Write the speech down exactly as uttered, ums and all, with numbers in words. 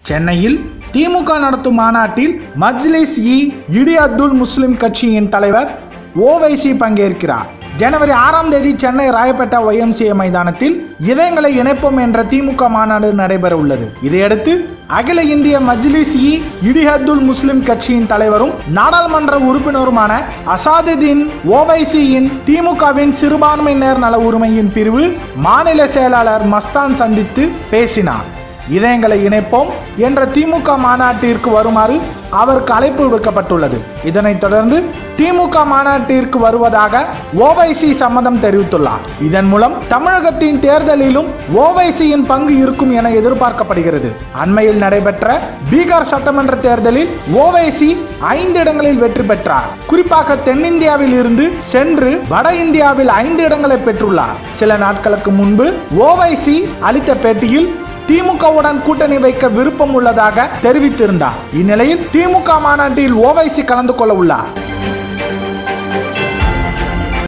சென்னையில் திமுக நடத்தும் மாநாட்டில் மஜ்லிஸ் இ இடிஅத்துல் முஸ்லிம் கட்சியின் தலைவர் ஓவைசி பங்கேற்கிறார். ஜனவரி ஆறாம் தேதி சென்னை ராயப்பேட்டா ஒய்எம்சிஏ மைதானத்தில் இதயங்களை இணைப்போம் என்ற திமுக மாநாடு நடைபெற உள்ளது. இதையடுத்து அகில இந்திய மஜ்லிஸ் இ இடிஅத்துல் முஸ்லிம் கட்சியின் தலைவரும் நாடாளுமன்ற உறுப்பினருமான அசாதுதீன் ஓவைசியின் திமுகவின் சிறுபான்மையினர் நல உரிமையின் பிரிவு மாநில செயலாளர் மஸ்தான் சந்தித்து பேசினார். இதயங்களை இணைப்போம் என்ற திமுக மாநாட்டிற்கு வருமாறு அவருக்கு அழைப்பு விடுக்கப்பட்டுள்ளது. இதனைத் தொடர்ந்து திமுக மாநாட்டிற்கு வருவதாக ஓவைசி சம்மதம் தெரிவித்துள்ளார். இதன் மூலம் தமிழகத்தின் தேர்தலிலும் ஓவைசியின் பங்கு இருக்கும் என எதிர்பார்க்கப்படுகிறது. அண்மையில் நடைபெற்ற பீகார் சட்டமன்ற தேர்தலில் ஓவைசி ஐந்து இடங்களில் வெற்றி பெற்றார். குறிப்பாக தென்னிந்தியாவில் இருந்து சென்று வட இந்தியாவில் ஐந்து இடங்களை பெற்றுள்ளார். சில நாட்களுக்கு முன்பு ஓவைசி அளித்த பேட்டியில் திமுகவுடன் கூட்டணி வைக்க விருப்பம் உள்ளதாக தெரிவித்திருந்தார். இந்நிலையில் திமுக மாநாட்டில் ஓவைசி கலந்து கொள்ள உள்ளார்.